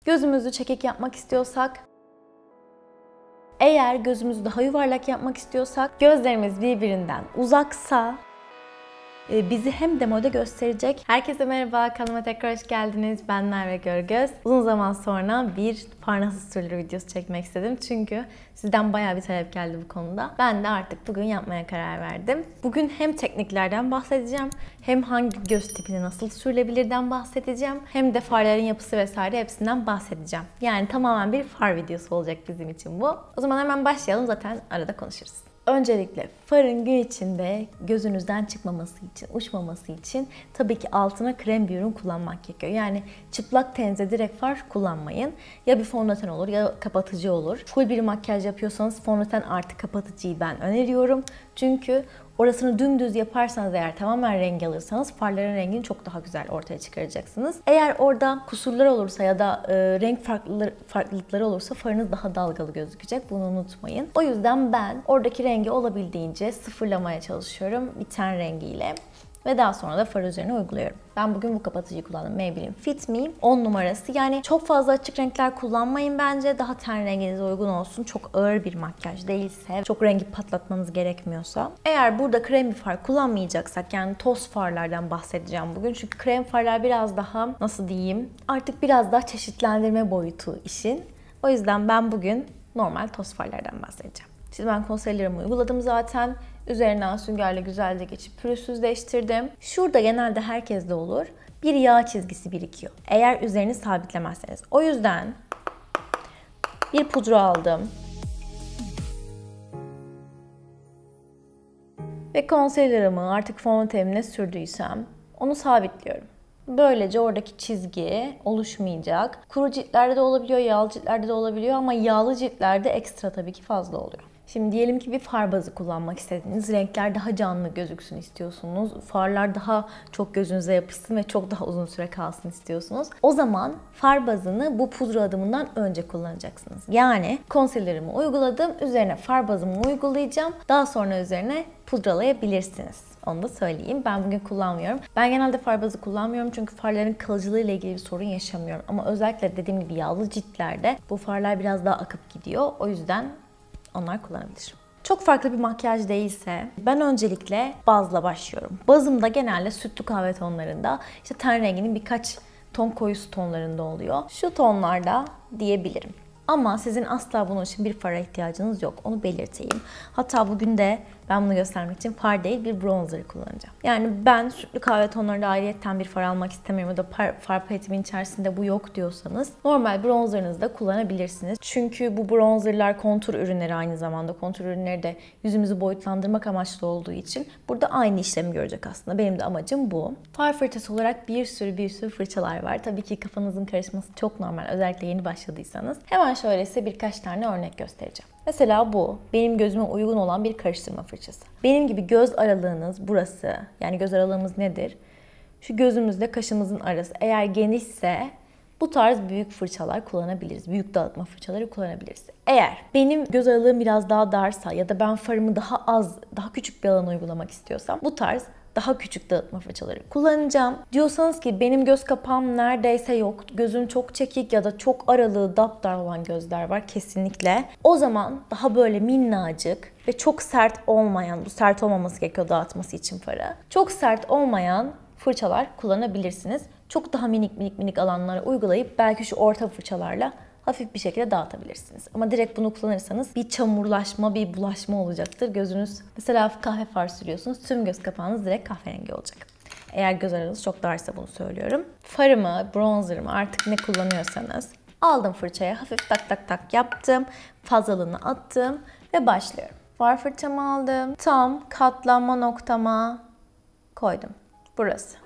Gözümüzü çekik yapmak istiyorsak, eğer gözümüzü daha yuvarlak yapmak istiyorsak, gözlerimiz birbirinden uzaksa bizi hem demode gösterecek. Herkese merhaba, kanalıma tekrar hoş geldiniz. Ben Merve Görgöz. Uzun zaman sonra bir far nasıl sürülür videosu çekmek istedim. Çünkü sizden bayağı bir talep geldi bu konuda. Ben de artık bugün yapmaya karar verdim. Bugün hem tekniklerden bahsedeceğim, hem hangi göz tipine nasıl sürülebilirden bahsedeceğim, hem de farların yapısı vesaire hepsinden bahsedeceğim. Yani tamamen bir far videosu olacak bizim için bu. O zaman hemen başlayalım, zaten arada konuşuruz. Öncelikle farın gün içinde gözünüzden çıkmaması için, uçmaması için tabii ki altına krem bir ürün kullanmak gerekiyor. Yani çıplak teninize direkt far kullanmayın. Ya bir fondöten olur ya kapatıcı olur. Full bir makyaj yapıyorsanız fondöten artı kapatıcıyı ben öneriyorum. Çünkü orasını dümdüz yaparsanız, eğer tamamen renk alırsanız farların rengini çok daha güzel ortaya çıkaracaksınız. Eğer orada kusurlar olursa ya da renk farklılıkları olursa farınız daha dalgalı gözükecek. Bunu unutmayın. O yüzden ben oradaki rengi olabildiğince sıfırlamaya çalışıyorum bir ten rengiyle. Ve daha sonra da far üzerine uyguluyorum. Ben bugün bu kapatıcıyı kullandım. Maybelline Fit Me 10 numarası. Yani çok fazla açık renkler kullanmayın bence. Daha ten renginize uygun olsun. Çok ağır bir makyaj değilse, çok rengi patlatmanız gerekmiyorsa. Eğer burada krem bir far kullanmayacaksak, yani toz farlardan bahsedeceğim bugün. Çünkü krem farlar biraz daha, nasıl diyeyim, artık biraz daha çeşitlendirme boyutu işin. O yüzden ben bugün normal toz farlardan bahsedeceğim. Şimdi ben concealer'ımı uyguladım zaten. Üzerinden süngerle güzelce geçip pürüzsüzleştirdim. Şurada genelde herkeste olur, bir yağ çizgisi birikiyor, eğer üzerini sabitlemezseniz. O yüzden bir pudra aldım. Ve concealer'ımı artık fondötenimle sürdüysem onu sabitliyorum. Böylece oradaki çizgi oluşmayacak. Kuru ciltlerde de olabiliyor, yağlı ciltlerde de olabiliyor ama yağlı ciltlerde ekstra tabii ki fazla oluyor. Şimdi diyelim ki bir far bazı kullanmak istediğiniz, renkler daha canlı gözüksün istiyorsunuz. Farlar daha çok gözünüze yapışsın ve çok daha uzun süre kalsın istiyorsunuz. O zaman far bazını bu pudra adımından önce kullanacaksınız. Yani concealer'ımı uyguladım, üzerine far bazımı uygulayacağım. Daha sonra üzerine pudralayabilirsiniz. Onu da söyleyeyim. Ben bugün kullanmıyorum. Ben genelde far bazı kullanmıyorum çünkü farların kalıcılığı ile ilgili bir sorun yaşamıyorum. Ama özellikle dediğim gibi yağlı ciltlerde bu farlar biraz daha akıp gidiyor. O yüzden onlar kullanabilir. Çok farklı bir makyaj değilse ben öncelikle bazla başlıyorum. Bazım da genelde sütlü kahve tonlarında, işte ten renginin birkaç ton koyusu tonlarında oluyor. Şu tonlarda diyebilirim. Ama sizin asla bunun için bir fara ihtiyacınız yok. Onu belirteyim. Hatta bugün de ben bunu göstermek için far değil, bir bronzer kullanacağım. Yani ben sütlü kahve tonlarında ayrıyetten bir far almak istemiyorum ya da far paletimin içerisinde bu yok diyorsanız normal bronzerınızı da kullanabilirsiniz. Çünkü bu bronzerlar kontur ürünleri, aynı zamanda kontur ürünleri de yüzümüzü boyutlandırmak amaçlı olduğu için burada aynı işlemi görecek aslında. Benim de amacım bu. Far fırçası olarak bir sürü fırçalar var. Tabii ki kafanızın karışması çok normal. Özellikle yeni başladıysanız. Hemen şöyle size birkaç tane örnek göstereceğim. Mesela bu benim gözüme uygun olan bir karıştırma fırçası. Benim gibi göz aralığınız burası. Yani göz aralığımız nedir? Şu gözümüzle kaşımızın arası eğer genişse bu tarz büyük fırçalar kullanabiliriz. Büyük dağıtma fırçaları kullanabiliriz. Eğer benim göz aralığım biraz daha darsa ya da ben farımı daha küçük bir alana uygulamak istiyorsam bu tarz daha küçük dağıtma fırçaları kullanacağım. Diyorsanız ki benim göz kapağım neredeyse yok, gözüm çok çekik ya da çok aralığı daptar olan gözler var kesinlikle. O zaman daha böyle minnacık ve çok sert olmayan, bu sert olmaması gerekiyor dağıtması için farı, çok sert olmayan fırçalar kullanabilirsiniz. Çok daha minik alanlara uygulayıp belki şu orta fırçalarla hafif bir şekilde dağıtabilirsiniz. Ama direkt bunu kullanırsanız bir çamurlaşma, bir bulaşma olacaktır. Gözünüz, mesela kahve far sürüyorsunuz, tüm göz kapağınız direkt kahverengi olacak. Eğer göz aralığınız çok darsa bunu söylüyorum. Farımı, bronzerımı, artık ne kullanıyorsanız aldım fırçaya, hafif tak yaptım. Fazlalığını attım ve başlıyorum. Far fırçamı aldım. Tam katlanma noktama koydum. Burası.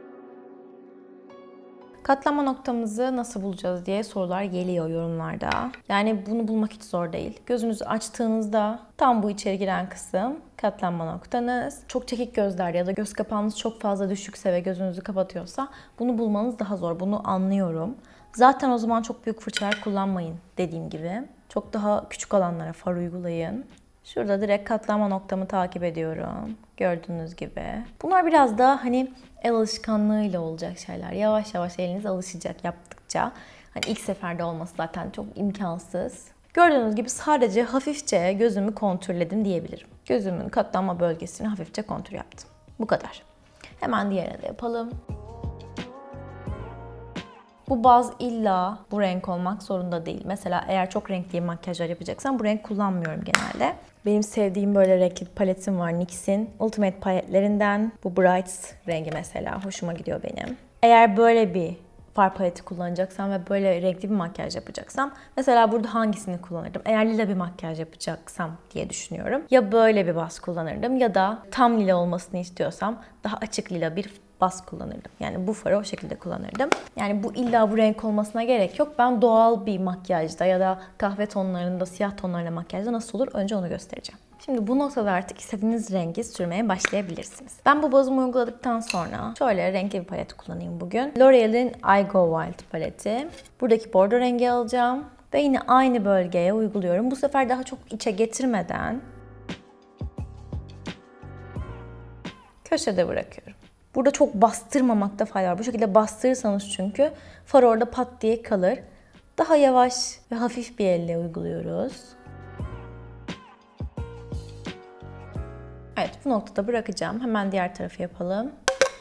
Katlanma noktamızı nasıl bulacağız diye sorular geliyor yorumlarda. Yani bunu bulmak hiç zor değil. Gözünüzü açtığınızda tam bu içeri giren kısım katlanma noktanız. Çok çekik gözler ya da göz kapağınız çok fazla düşükse ve gözünüzü kapatıyorsa bunu bulmanız daha zor. Bunu anlıyorum. Zaten o zaman çok büyük fırçalar kullanmayın dediğim gibi. Çok daha küçük alanlara far uygulayın. Şurada direkt katlanma noktamı takip ediyorum. Gördüğünüz gibi. Bunlar biraz daha hani el alışkanlığıyla olacak şeyler. Yavaş yavaş eliniz alışacak yaptıkça. Hani ilk seferde olması zaten çok imkansız. Gördüğünüz gibi sadece hafifçe gözümü kontürledim diyebilirim. Gözümün katlanma bölgesini hafifçe kontür yaptım. Bu kadar. Hemen diğerini de yapalım. Bu baz illa bu renk olmak zorunda değil. Mesela eğer çok renkli makyajlar yapacaksan bu renk kullanmıyorum genelde. Benim sevdiğim böyle renkli bir paletim var NYX'in Ultimate paletlerinden. Bu Bright rengi mesela hoşuma gidiyor benim. Eğer böyle bir far paleti kullanacaksam ve böyle renkli bir makyaj yapacaksam mesela burada hangisini kullanırdım? Eğer lila bir makyaj yapacaksam diye düşünüyorum. Ya böyle bir baz kullanırdım ya da tam lila olmasını istiyorsam daha açık lila bir baz kullanırdım. Yani bu farı o şekilde kullanırdım. Yani bu illa bu renk olmasına gerek yok. Ben doğal bir makyajda ya da kahve tonlarında, siyah tonlarında makyajda nasıl olur? Önce onu göstereceğim. Şimdi bu noktada artık istediğiniz rengi sürmeye başlayabilirsiniz. Ben bu bazımı uyguladıktan sonra şöyle renkli bir palet kullanayım bugün. L'Oreal'in I Go Wild paleti. Buradaki bordo rengi alacağım ve yine aynı bölgeye uyguluyorum. Bu sefer daha çok içe getirmeden köşede bırakıyorum. Burada çok bastırmamakta fayda var. Bu şekilde bastırırsanız çünkü far orada pat diye kalır. Daha yavaş ve hafif bir elle uyguluyoruz. Evet, bu noktada bırakacağım. Hemen diğer tarafı yapalım.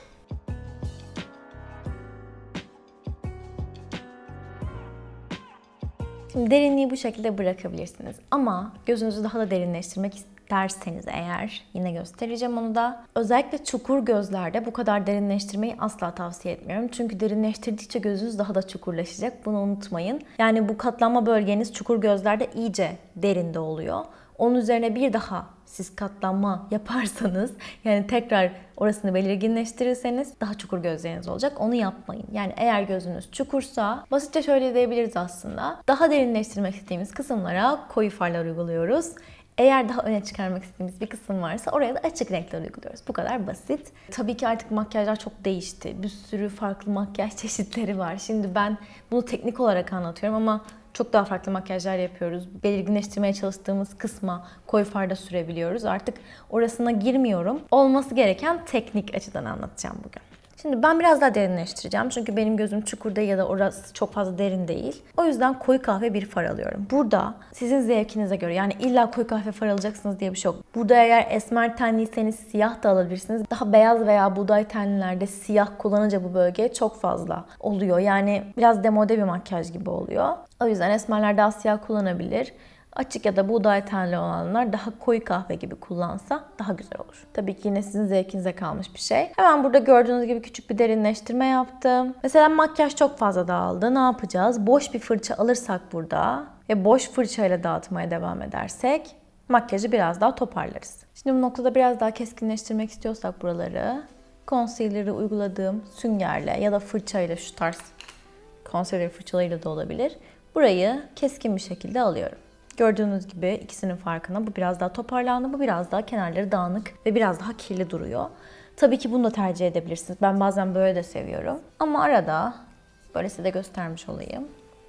Şimdi derinliği bu şekilde bırakabilirsiniz. Ama gözünüzü daha da derinleştirmek isterseniz eğer, yine göstereceğim onu da. Özellikle çukur gözlerde bu kadar derinleştirmeyi asla tavsiye etmiyorum. Çünkü derinleştirdikçe gözünüz daha da çukurlaşacak. Bunu unutmayın. Yani bu katlanma bölgeniz çukur gözlerde iyice derinde oluyor. Onun üzerine bir daha siz katlanma yaparsanız, yani tekrar orasını belirginleştirirseniz daha çukur gözleriniz olacak. Onu yapmayın. Yani eğer gözünüz çukursa basitçe şöyle diyebiliriz aslında. Daha derinleştirmek istediğimiz kısımlara koyu farlar uyguluyoruz. Eğer daha öne çıkarmak istediğimiz bir kısım varsa oraya da açık renkler uyguluyoruz. Bu kadar basit. Tabii ki artık makyajlar çok değişti. Bir sürü farklı makyaj çeşitleri var. Şimdi ben bunu teknik olarak anlatıyorum ama çok daha farklı makyajlar yapıyoruz. Belirginleştirmeye çalıştığımız kısma koyu far da sürebiliyoruz. Artık orasına girmiyorum. Olması gereken teknik açıdan anlatacağım bugün. Şimdi ben biraz daha derinleştireceğim. Çünkü benim gözüm çukurda ya da orası çok fazla derin değil. O yüzden koyu kahve bir far alıyorum. Burada sizin zevkinize göre, yani illa koyu kahve far alacaksınız diye bir şey yok. Burada eğer esmer tenliyseniz siyah da alabilirsiniz. Daha beyaz veya buğday tenlilerde siyah kullanınca bu bölge çok fazla oluyor. Yani biraz demode bir makyaj gibi oluyor. O yüzden esmerler daha siyah kullanabilir. Açık ya da buğday tenli olanlar daha koyu kahve gibi kullansa daha güzel olur. Tabii ki yine sizin zevkinize kalmış bir şey. Hemen burada gördüğünüz gibi küçük bir derinleştirme yaptım. Mesela makyaj çok fazla dağıldı. Ne yapacağız? Boş bir fırça alırsak burada ve boş fırçayla dağıtmaya devam edersek makyajı biraz daha toparlarız. Şimdi bu noktada biraz daha keskinleştirmek istiyorsak buraları, concealer'ı uyguladığım süngerle ya da fırçayla, şu tarz concealer fırçalarıyla da olabilir, burayı keskin bir şekilde alıyorum. Gördüğünüz gibi ikisinin farkına, bu biraz daha toparlandı, bu biraz daha kenarları dağınık ve biraz daha kirli duruyor. Tabii ki bunu da tercih edebilirsiniz. Ben bazen böyle de seviyorum. Ama arada böyle size de göstermiş olayım.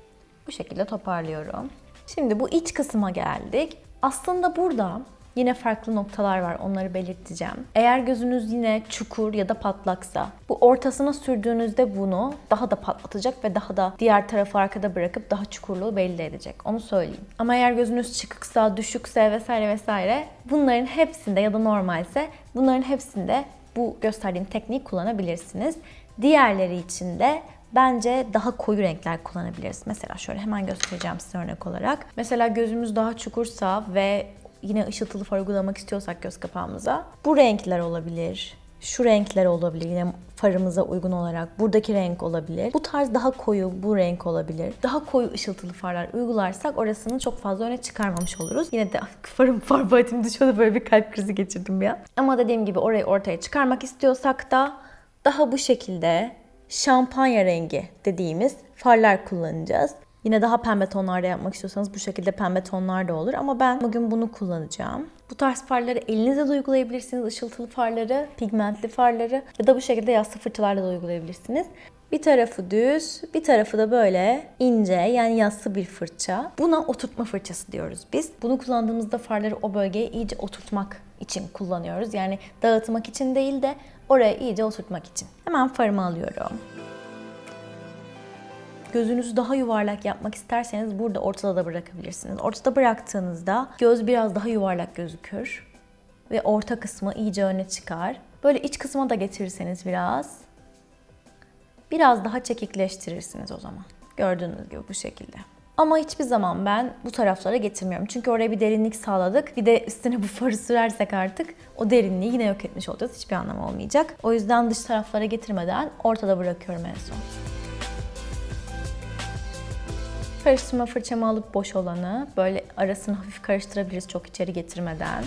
Bu şekilde toparlıyorum. Şimdi bu iç kısma geldik. Aslında burada yine farklı noktalar var, onları belirteceğim. Eğer gözünüz yine çukur ya da patlaksa, bu ortasına sürdüğünüzde bunu daha da patlatacak ve daha da diğer tarafı arkada bırakıp daha çukurluğu belli edecek. Onu söyleyeyim. Ama eğer gözünüz çıkıksa, düşükse vesaire vesaire, bunların hepsinde ya da normalse bunların hepsinde bu gösterdiğim tekniği kullanabilirsiniz. Diğerleri için de bence daha koyu renkler kullanabiliriz. Mesela şöyle hemen göstereceğim size örnek olarak. Mesela gözümüz daha çukursa ve yine ışıltılı far uygulamak istiyorsak göz kapağımıza, bu renkler olabilir, şu renkler olabilir, yine farımıza uygun olarak buradaki renk olabilir. Bu tarz daha koyu bu renk olabilir. Daha koyu ışıltılı farlar uygularsak orasını çok fazla öne çıkarmamış oluruz. Yine de far paletim düşüyordu, böyle bir kalp krizi geçirdim bir an. Ama dediğim gibi orayı ortaya çıkarmak istiyorsak da daha bu şekilde şampanya rengi dediğimiz farlar kullanacağız. Yine daha pembe tonlarda yapmak istiyorsanız bu şekilde pembe tonlar da olur. Ama ben bugün bunu kullanacağım. Bu tarz farları elinizle de uygulayabilirsiniz. Işıltılı farları, pigmentli farları ya da bu şekilde yassı fırçalarla da uygulayabilirsiniz. Bir tarafı düz, bir tarafı da böyle ince, yani yassı bir fırça. Buna oturtma fırçası diyoruz biz. Bunu kullandığımızda farları o bölgeye iyice oturtmak için kullanıyoruz. Yani dağıtmak için değil de oraya iyice oturtmak için. Hemen farımı alıyorum. Gözünüzü daha yuvarlak yapmak isterseniz burada ortada da bırakabilirsiniz. Ortada bıraktığınızda göz biraz daha yuvarlak gözükür ve orta kısmı iyice öne çıkar. Böyle iç kısma da getirirseniz biraz daha çekikleştirirsiniz o zaman. Gördüğünüz gibi bu şekilde. Ama hiçbir zaman ben bu taraflara getirmiyorum. Çünkü oraya bir derinlik sağladık. Bir de üstüne bu farı sürersek artık o derinliği yine yok etmiş olacağız. Hiçbir anlamı olmayacak. O yüzden dış taraflara getirmeden ortada bırakıyorum en son. Karıştırma fırçamı alıp boş olanı böyle arasını hafif karıştırabiliriz çok içeri getirmeden.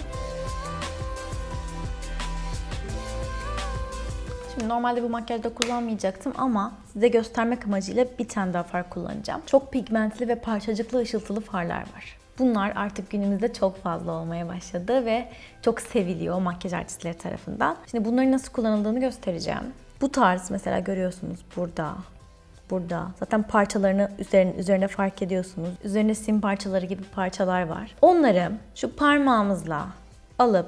Şimdi normalde bu makyajda kullanmayacaktım ama size göstermek amacıyla bir tane daha far kullanacağım. Çok pigmentli ve parçacıklı ışıltılı farlar var. Bunlar artık günümüzde çok fazla olmaya başladı ve çok seviliyor makyaj artistleri tarafından. Şimdi bunların nasıl kullanıldığını göstereceğim. Bu tarz mesela görüyorsunuz burada. Zaten parçalarını üzerine fark ediyorsunuz. Üzerinde sim parçaları gibi parçalar var. Onları şu parmağımızla alıp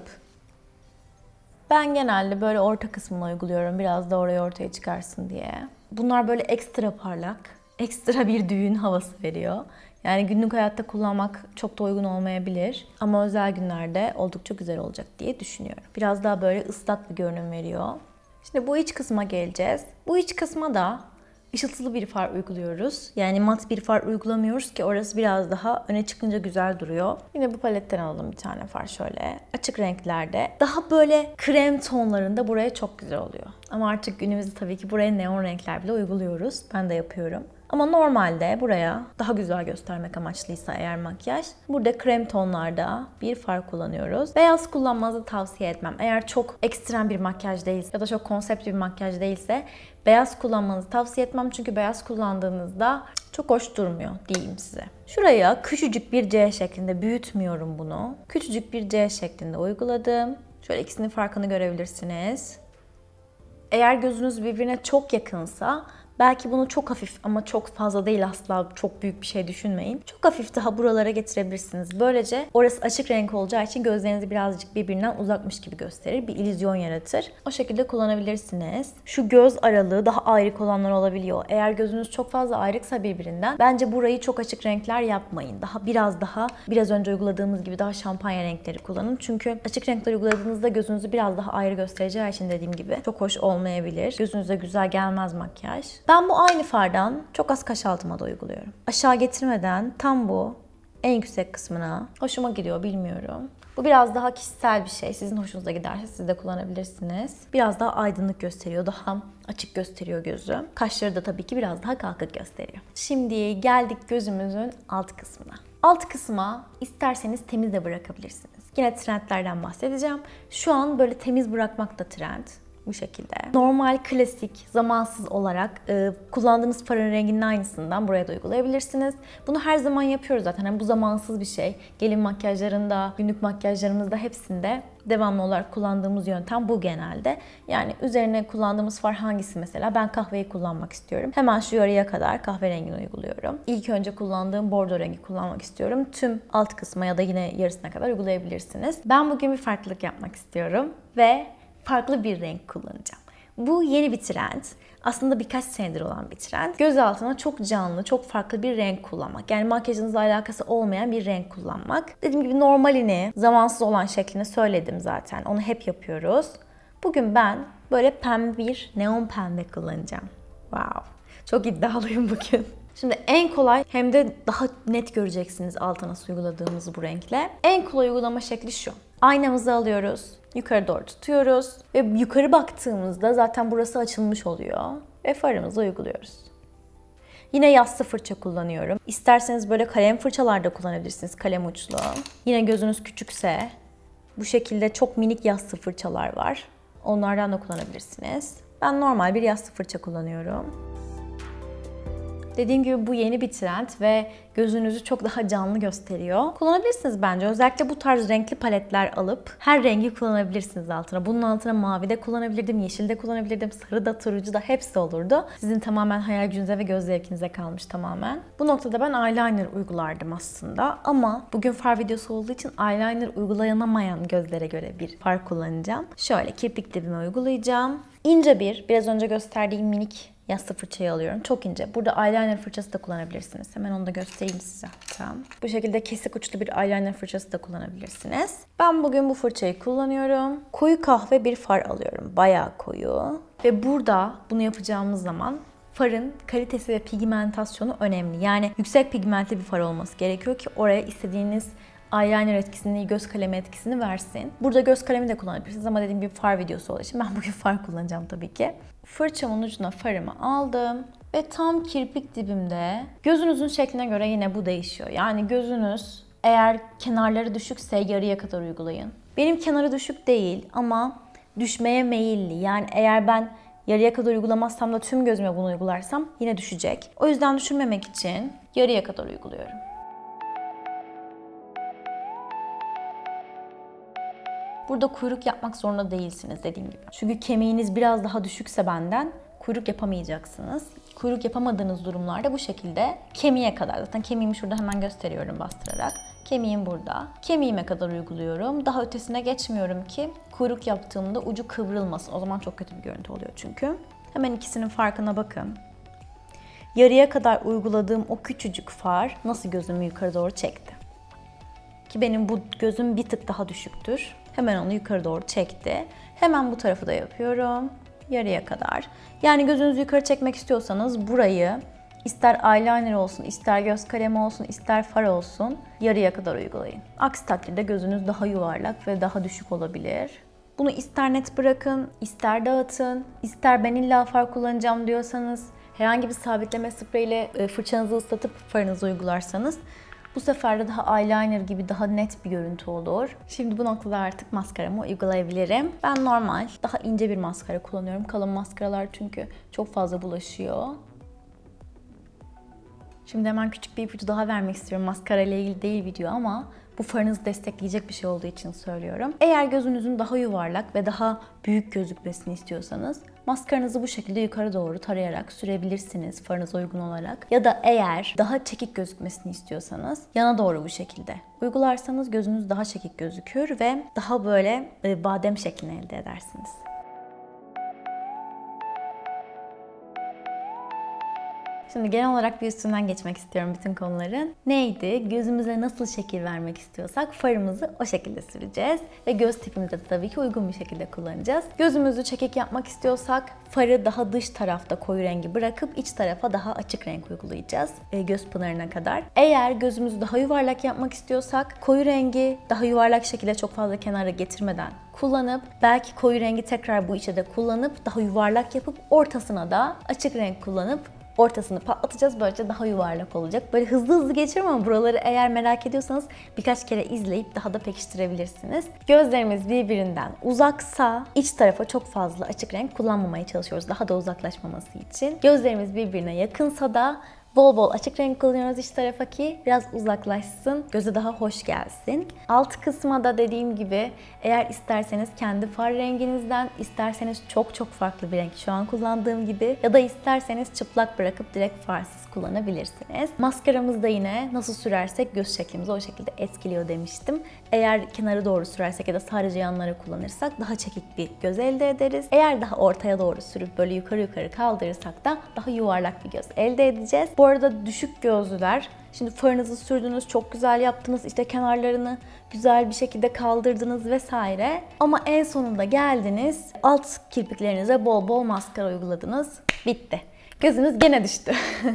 ben genelde böyle orta kısmına uyguluyorum. Biraz da orayı ortaya çıkarsın diye. Bunlar böyle ekstra parlak, ekstra bir düğün havası veriyor. Yani günlük hayatta kullanmak çok da uygun olmayabilir. Ama özel günlerde oldukça güzel olacak diye düşünüyorum. Biraz daha böyle ıslak bir görünüm veriyor. Şimdi bu iç kısma geleceğiz. Bu iç kısma da ışıltılı bir far uyguluyoruz. Yani mat bir far uygulamıyoruz ki orası biraz daha öne çıkınca güzel duruyor. Yine bu paletten alalım bir tane far şöyle. Açık renklerde. Daha böyle krem tonlarında buraya çok güzel oluyor. Ama artık günümüzde tabii ki buraya neon renkler bile uyguluyoruz. Ben de yapıyorum. Ama normalde buraya daha güzel göstermek amaçlıysa eğer makyaj, burada krem tonlarda bir far kullanıyoruz. Beyaz kullanmanızı tavsiye etmem. Eğer çok ekstrem bir makyaj değilse ya da çok konsept bir makyaj değilse beyaz kullanmanızı tavsiye etmem. Çünkü beyaz kullandığınızda çok hoş durmuyor diyeyim size. Şuraya küçücük bir C şeklinde, büyütmüyorum bunu. Küçücük bir C şeklinde uyguladım. Şöyle ikisinin farkını görebilirsiniz. Eğer gözünüz birbirine çok yakınsa belki bunu çok hafif ama çok fazla değil asla çok büyük bir şey düşünmeyin. Çok hafif daha buralara getirebilirsiniz. Böylece orası açık renk olacağı için gözlerinizi birazcık birbirinden uzakmış gibi gösterir. Bir illüzyon yaratır. O şekilde kullanabilirsiniz. Şu göz aralığı daha ayrık olanlar olabiliyor. Eğer gözünüz çok fazla ayrıksa birbirinden bence burayı çok açık renkler yapmayın. Biraz önce uyguladığımız gibi daha şampanya renkleri kullanın. Çünkü açık renkler uyguladığınızda gözünüzü biraz daha ayrı göstereceği için dediğim gibi çok hoş olmayabilir. Gözünüze güzel gelmez makyaj. Ben bu aynı fardan çok az kaş altıma da uyguluyorum. Aşağı getirmeden tam bu en yüksek kısmına. Hoşuma gidiyor bilmiyorum. Bu biraz daha kişisel bir şey. Sizin hoşunuza giderse siz de kullanabilirsiniz. Biraz daha aydınlık gösteriyor. Daha açık gösteriyor gözü. Kaşları da tabii ki biraz daha kalkık gösteriyor. Şimdi geldik gözümüzün alt kısmına. Alt kısma isterseniz temiz de bırakabilirsiniz. Yine trendlerden bahsedeceğim. Şu an böyle temiz bırakmak da trend. Bu şekilde. Normal, klasik, zamansız olarak kullandığınız farın renginin aynısından buraya da uygulayabilirsiniz. Bunu her zaman yapıyoruz zaten. Yani bu zamansız bir şey. Gelin makyajlarında, günlük makyajlarımızda hepsinde devamlı olarak kullandığımız yöntem bu genelde. Yani üzerine kullandığımız far hangisi mesela? Ben kahveyi kullanmak istiyorum. Hemen şu yarıya kadar kahverengini uyguluyorum. İlk önce kullandığım bordo rengi kullanmak istiyorum. Tüm alt kısma ya da yine yarısına kadar uygulayabilirsiniz. Ben bugün bir farklılık yapmak istiyorum ve farklı bir renk kullanacağım. Bu yeni bir trend. Aslında birkaç senedir olan bir trend. Göz altına çok canlı, çok farklı bir renk kullanmak. Yani makyajınızla alakası olmayan bir renk kullanmak. Dediğim gibi normalini, zamansız olan şeklini söyledim zaten. Onu hep yapıyoruz. Bugün ben böyle pembe bir neon pembe kullanacağım. Wow. Çok iddialıyım bugün. Şimdi en kolay hem de daha net göreceksiniz alta nasıl uyguladığımızı bu renkle. En kolay uygulama şekli şu. Aynamızı alıyoruz. Yukarı doğru tutuyoruz ve yukarı baktığımızda zaten burası açılmış oluyor ve farımızı uyguluyoruz. Yine yassı fırça kullanıyorum. İsterseniz böyle kalem fırçalarda kullanabilirsiniz, kalem uçlu. Yine gözünüz küçükse bu şekilde çok minik yassı fırçalar var. Onlardan da kullanabilirsiniz. Ben normal bir yassı fırça kullanıyorum. Dediğim gibi bu yeni bir trend ve gözünüzü çok daha canlı gösteriyor. Kullanabilirsiniz bence. Özellikle bu tarz renkli paletler alıp her rengi kullanabilirsiniz altına. Bunun altına mavi de kullanabilirdim, yeşil de kullanabilirdim, sarı da, turuncu da hepsi olurdu. Sizin tamamen hayal gücünüze ve göz zevkinize kalmış tamamen. Bu noktada ben eyeliner uygulardım aslında ama bugün far videosu olduğu için eyeliner uygulanamayan gözlere göre bir far kullanacağım. Şöyle kirpik dibime uygulayacağım. İnce biraz önce gösterdiğim minik Yassı fırçayı alıyorum. Çok ince. Burada eyeliner fırçası da kullanabilirsiniz. Hemen onu da göstereyim size. Tamam. Bu şekilde kesik uçlu bir eyeliner fırçası da kullanabilirsiniz. Ben bugün bu fırçayı kullanıyorum. Koyu kahve bir far alıyorum. Bayağı koyu. Ve burada bunu yapacağımız zaman farın kalitesi ve pigmentasyonu önemli. Yani yüksek pigmentli bir far olması gerekiyor ki oraya istediğiniz eyeliner etkisini, göz kalemi etkisini versin. Burada göz kalemi de kullanabilirsiniz ama dediğim gibi far videosu olduğu için ben bugün far kullanacağım tabii ki. Fırçamın ucuna farımı aldım ve tam kirpik dibimde, gözünüzün şekline göre yine bu değişiyor. Yani gözünüz eğer kenarları düşükse yarıya kadar uygulayın. Benim kenarı düşük değil ama düşmeye meyilli. Yani eğer ben yarıya kadar uygulamazsam da tüm gözüme bunu uygularsam yine düşecek. O yüzden düşürmemek için yarıya kadar uyguluyorum. Burada kuyruk yapmak zorunda değilsiniz dediğim gibi. Çünkü kemiğiniz biraz daha düşükse benden kuyruk yapamayacaksınız. Kuyruk yapamadığınız durumlarda bu şekilde kemiğe kadar, zaten kemiğimi şurada hemen gösteriyorum bastırarak. Kemiğim burada. Kemiğime kadar uyguluyorum. Daha ötesine geçmiyorum ki kuyruk yaptığımda ucu kıvrılmasın. O zaman çok kötü bir görüntü oluyor çünkü. Hemen ikisinin farkına bakın. Yarıya kadar uyguladığım o küçücük far nasıl gözümü yukarı doğru çekti. Ki benim bu gözüm bir tık daha düşüktür. Hemen onu yukarı doğru çekti. Hemen bu tarafı da yapıyorum. Yarıya kadar. Yani gözünüzü yukarı çekmek istiyorsanız burayı ister eyeliner olsun, ister göz kalemi olsun, ister far olsun yarıya kadar uygulayın. Aksi takdirde gözünüz daha yuvarlak ve daha düşük olabilir. Bunu ister net bırakın, ister dağıtın, ister ben illa far kullanacağım diyorsanız herhangi bir sabitleme spreyiyle fırçanızı ıslatıp farınızı uygularsanız bu sefer de daha eyeliner gibi daha net bir görüntü olur. Şimdi bu noktada artık maskaramı uygulayabilirim. Ben normal, daha ince bir maskara kullanıyorum. Kalın maskaralar çünkü çok fazla bulaşıyor. Şimdi hemen küçük bir ipucu daha vermek istiyorum. Maskara ile ilgili değil video ama bu farınızı destekleyecek bir şey olduğu için söylüyorum. Eğer gözünüzün daha yuvarlak ve daha büyük gözükmesini istiyorsanız maskaranızı bu şekilde yukarı doğru tarayarak sürebilirsiniz farınıza uygun olarak. Ya da eğer daha çekik gözükmesini istiyorsanız yana doğru bu şekilde uygularsanız gözünüz daha çekik gözükür ve daha böyle badem şeklini elde edersiniz. Şimdi genel olarak bir üstünden geçmek istiyorum bütün konuların. Neydi? Gözümüze nasıl şekil vermek istiyorsak farımızı o şekilde süreceğiz. Ve göz tipimize de tabii ki uygun bir şekilde kullanacağız. Gözümüzü çekik yapmak istiyorsak farı daha dış tarafta koyu rengi bırakıp iç tarafa daha açık renk uygulayacağız. Göz pınarına kadar. Eğer gözümüzü daha yuvarlak yapmak istiyorsak koyu rengi daha yuvarlak şekilde çok fazla kenara getirmeden kullanıp belki koyu rengi tekrar bu içe de kullanıp daha yuvarlak yapıp ortasına da açık renk kullanıp ortasını patlatacağız. Böylece daha yuvarlak olacak. Böyle hızlı hızlı geçiyorum ama buraları eğer merak ediyorsanız birkaç kere izleyip daha da pekiştirebilirsiniz. Gözlerimiz birbirinden uzaksa iç tarafa çok fazla açık renk kullanmamaya çalışıyoruz. Daha da uzaklaşmaması için. Gözlerimiz birbirine yakınsa da bol bol açık renk kullanıyoruz iç tarafa ki biraz uzaklaşsın, göze daha hoş gelsin. Alt kısma da dediğim gibi eğer isterseniz kendi far renginizden, isterseniz çok çok farklı bir renk şu an kullandığım gibi ya da isterseniz çıplak bırakıp direkt farsız kullanabilirsiniz. Maskaramız da yine nasıl sürersek göz şeklimizi o şekilde etkiliyor demiştim. Eğer kenara doğru sürersek ya da sadece yanlara kullanırsak daha çekik bir göz elde ederiz. Eğer daha ortaya doğru sürüp böyle yukarı yukarı kaldırırsak da daha yuvarlak bir göz elde edeceğiz. Bu arada düşük gözlüler, şimdi farınızı sürdünüz, çok güzel yaptınız, işte kenarlarını güzel bir şekilde kaldırdınız vesaire. Ama en sonunda geldiniz, alt kirpiklerinize bol bol maskara uyguladınız, bitti. Gözünüz gene düştü.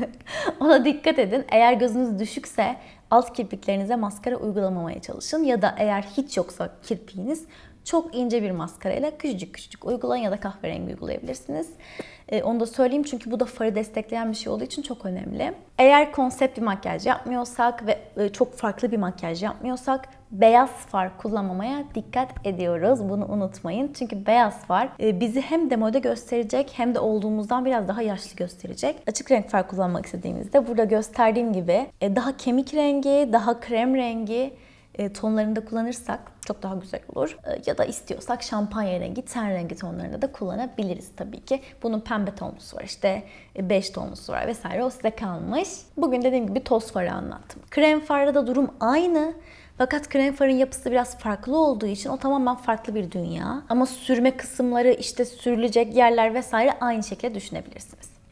Ona dikkat edin. Eğer gözünüz düşükse alt kirpiklerinize maskara uygulamamaya çalışın. Ya da eğer hiç yoksa kirpiğiniz çok ince bir maskarayla küçücük küçücük uygulayın ya da kahverengi uygulayabilirsiniz. Onu da söyleyeyim çünkü bu da farı destekleyen bir şey olduğu için çok önemli. Eğer konsept bir makyaj yapmıyorsak ve çok farklı bir makyaj yapmıyorsak beyaz far kullanmamaya dikkat ediyoruz. Bunu unutmayın. Çünkü beyaz far bizi hem demode gösterecek hem de olduğumuzdan biraz daha yaşlı gösterecek. Açık renk far kullanmak istediğimizde burada gösterdiğim gibi daha kemik rengi, daha krem rengi tonlarında kullanırsak çok daha güzel olur. Ya da istiyorsak şampanya rengi, ten rengi tonlarında da kullanabiliriz tabii ki. Bunun pembe tonlusu var, işte beş tonlusu var vesaire, o size kalmış. Bugün dediğim gibi toz farı anlattım. Krem farda da durum aynı. Fakat krem farın yapısı biraz farklı olduğu için o tamamen farklı bir dünya. Ama sürme kısımları, işte sürülecek yerler vesaire aynı şekilde düşünebilirsiniz.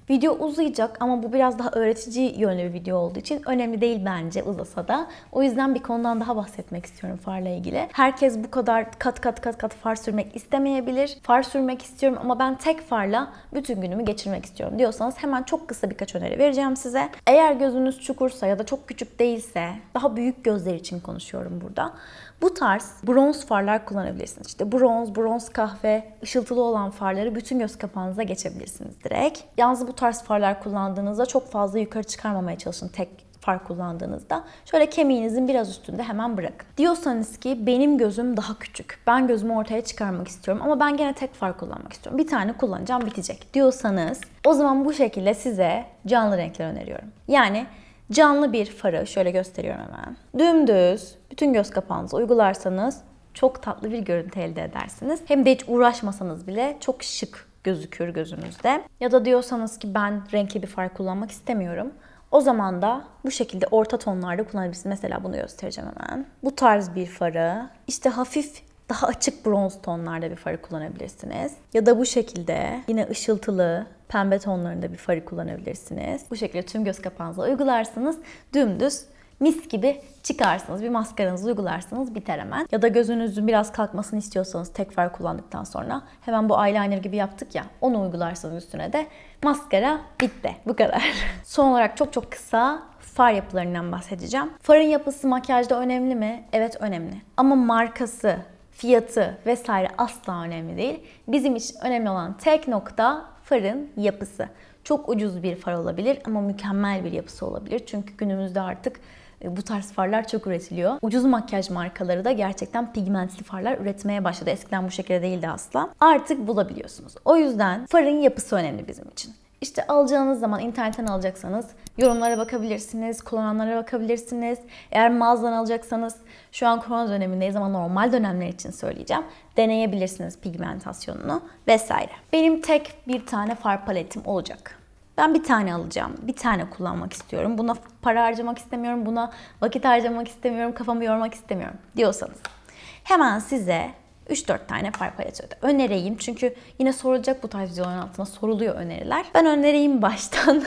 Video uzayacak ama bu biraz daha öğretici yönlü bir video olduğu için önemli değil bence uzasa da. O yüzden bir konudan daha bahsetmek istiyorum farla ilgili. Herkes bu kadar kat far sürmek istemeyebilir. Far sürmek istiyorum ama ben tek farla bütün günümü geçirmek istiyorum diyorsanız hemen çok kısa birkaç öneri vereceğim size. Eğer gözünüz çukursa ya da çok küçük değilse, daha büyük gözler için konuşuyorum burada. Bu tarz bronz farlar kullanabilirsiniz. İşte bronz kahve, ışıltılı olan farları bütün göz kapağınıza geçebilirsiniz direkt. Yalnız bu tarz farlar kullandığınızda çok fazla yukarı çıkarmamaya çalışın tek far kullandığınızda. Şöyle kemiğinizin biraz üstünde hemen bırakın. Diyorsanız ki benim gözüm daha küçük. Ben gözümü ortaya çıkarmak istiyorum ama ben gene tek far kullanmak istiyorum. Bir tane kullanacağım, bitecek diyorsanız o zaman bu şekilde size canlı renkler öneriyorum. Yani canlı bir farı şöyle gösteriyorum hemen. Dümdüz bütün göz kapağınıza uygularsanız çok tatlı bir görüntü elde edersiniz. Hem de hiç uğraşmasanız bile çok şık gözükür gözünüzde. Ya da diyorsanız ki ben renkli bir far kullanmak istemiyorum. O zaman da bu şekilde orta tonlarda kullanabilirsiniz. Mesela bunu göstereceğim hemen. Bu tarz bir farı, işte hafif daha açık bronz tonlarda bir farı kullanabilirsiniz. Ya da bu şekilde yine ışıltılı pembe tonlarında bir farı kullanabilirsiniz. Bu şekilde tüm göz kapağınıza uygularsanız dümdüz mis gibi çıkarsınız. Bir maskaranızı uygularsanız biter hemen. Ya da gözünüzün biraz kalkmasını istiyorsanız tek far kullandıktan sonra hemen bu eyeliner gibi yaptık ya, onu uygularsanız üstüne de maskara bitti. Bu kadar. Son olarak çok kısa far yapılarından bahsedeceğim. Farın yapısı makyajda önemli mi? Evet önemli. Ama markası, fiyatı vesaire asla önemli değil. Bizim için önemli olan tek nokta farın yapısı. Çok ucuz bir far olabilir ama mükemmel bir yapısı olabilir. Çünkü günümüzde artık bu tarz farlar çok üretiliyor. Ucuz makyaj markaları da gerçekten pigmentli farlar üretmeye başladı. Eskiden bu şekilde değildi asla. Artık bulabiliyorsunuz. O yüzden farın yapısı önemli bizim için. İşte alacağınız zaman internetten alacaksanız yorumlara bakabilirsiniz, kullananlara bakabilirsiniz. Eğer mağazadan alacaksanız şu an korona dönemindeyiz ama normal dönemler için söyleyeceğim. Deneyebilirsiniz pigmentasyonunu vesaire. Benim tek bir tane far paletim olacak. Ben bir tane alacağım, bir tane kullanmak istiyorum. Buna para harcamak istemiyorum, buna vakit harcamak istemiyorum, kafamı yormak istemiyorum diyorsanız hemen size 3-4 tane far paleti önereyim. Çünkü yine sorulacak bu tarz videoların altına soruluyor öneriler. Ben önereyim baştan.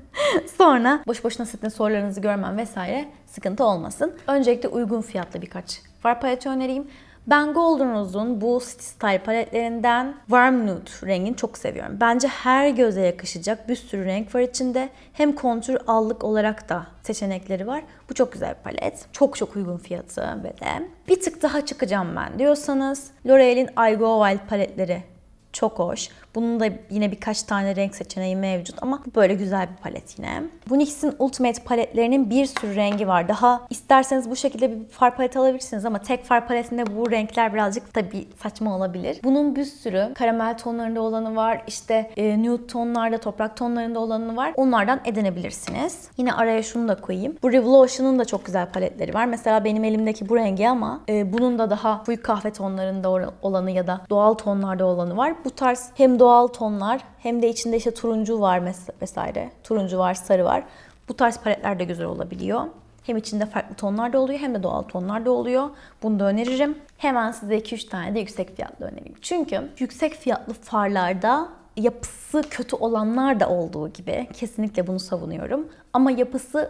Sonra boş boşuna sizin sorularınızı görmem vesaire sıkıntı olmasın. Öncelikle uygun fiyatlı birkaç far paleti önereyim. Ben Golden Rose'un bu City Style paletlerinden Warm Nude rengini çok seviyorum. Bence her göze yakışacak bir sürü renk var içinde. Hem kontür allık olarak da seçenekleri var. Bu çok güzel bir palet. Çok uygun fiyatı ve de. Bir tık daha çıkacağım ben diyorsanız L'Oreal'in I Go Wild paletleri çok hoş. Bunun da yine birkaç tane renk seçeneği mevcut ama bu böyle güzel bir palet yine. Bu NYX'in Ultimate paletlerinin bir sürü rengi var. Daha isterseniz bu şekilde bir far paleti alabilirsiniz ama tek far paletinde bu renkler birazcık tabii saçma olabilir. Bunun bir sürü karamel tonlarında olanı var. İşte nude tonlarda, toprak tonlarında olanı var. Onlardan edinebilirsiniz. Yine araya şunu da koyayım. Bu Revolution'un da çok güzel paletleri var. Mesela benim elimdeki bu rengi ama bunun da daha koyu kahve tonlarında olanı ya da doğal tonlarda olanı var. Bu tarz hem doğal tonlar hem de içinde işte turuncu var vesaire. Turuncu var, sarı var. Bu tarz paletler de güzel olabiliyor. Hem içinde farklı tonlar da oluyor hem de doğal tonlar da oluyor. Bunu da öneririm. Hemen size 2-3 tane de yüksek fiyatlı önereyim. Çünkü yüksek fiyatlı farlarda yapısı kötü olanlar da olduğu gibi kesinlikle bunu savunuyorum. Ama yapısı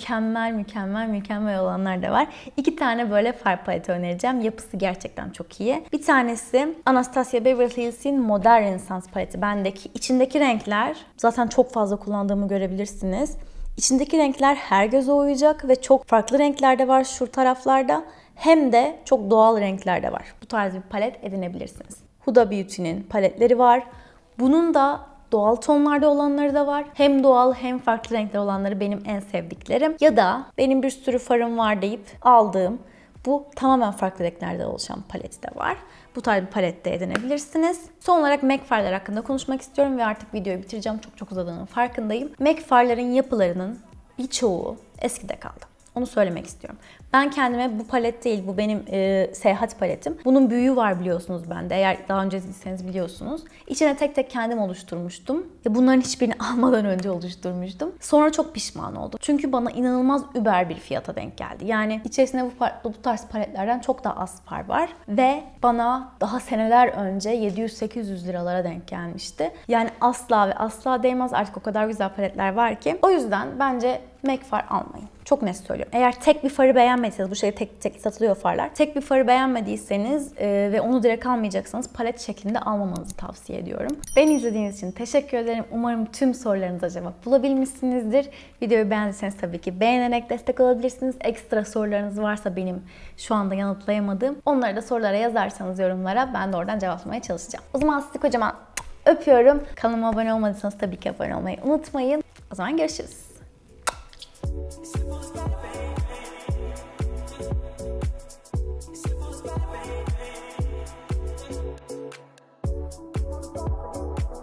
mükemmel olanlar da var. 2 tane böyle far paleti önereceğim. Yapısı gerçekten çok iyi. Bir tanesi Anastasia Beverly Hills'in Modern Renaissance paleti. Bendeki içindeki renkler zaten çok fazla kullandığımı görebilirsiniz. İçindeki renkler her göze uyacak ve çok farklı renklerde var şu taraflarda. Hem de çok doğal renklerde var. Bu tarz bir palet edinebilirsiniz. Huda Beauty'nin paletleri var. Bunun da doğal tonlarda olanları da var. Hem doğal hem farklı renkler olanları benim en sevdiklerim. Ya da benim bir sürü farım var deyip aldığım bu tamamen farklı renklerden oluşan paleti de var. Bu tarz bir palet de edinebilirsiniz. Son olarak MAC farlar hakkında konuşmak istiyorum ve artık videoyu bitireceğim. Çok uzadığının farkındayım. MAC farların yapılarının birçoğu eskide kaldı. Onu söylemek istiyorum. Ben kendime bu palet değil, bu benim seyahat paletim. Bunun büyüğü var biliyorsunuz bende. Eğer daha önce izlediyseniz biliyorsunuz. İçine tek tek kendim oluşturmuştum. Ve bunların hiçbirini almadan önce oluşturmuştum. Sonra çok pişman oldum. Çünkü bana inanılmaz über bir fiyata denk geldi. Yani içerisinde bu tarz paletlerden çok daha az far var. Ve bana daha seneler önce 700-800 liralara denk gelmişti. Yani asla ve asla değmez. Artık o kadar güzel paletler var ki. O yüzden bence MAC far almayın. Çok net söylüyorum. Eğer tek bir farı beğenmediyseniz, bu şey tek tek satılıyor farlar. Tek bir farı beğenmediyseniz ve onu direkt almayacaksanız palet şeklinde almamanızı tavsiye ediyorum. Beni izlediğiniz için teşekkür ederim. Umarım tüm sorularınıza cevap bulabilmişsinizdir. Videoyu beğendiyseniz tabii ki beğenerek destek olabilirsiniz. Ekstra sorularınız varsa benim şu anda yanıtlayamadığım, onları da sorulara yazarsanız yorumlara, ben de oradan cevaplamaya çalışacağım. O zaman sizi kocaman öpüyorum. Kanalıma abone olmadıysanız tabii ki abone olmayı unutmayın. O zaman görüşürüz.